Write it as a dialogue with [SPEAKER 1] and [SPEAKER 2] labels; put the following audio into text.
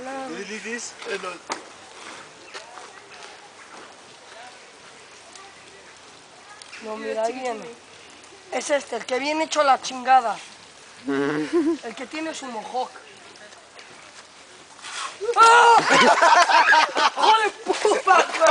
[SPEAKER 1] Hola. No, mira, ahí viene. Es este, el que viene hecho la chingada. El que tiene su mohawk. ¡Ah! ¡Joder, puta!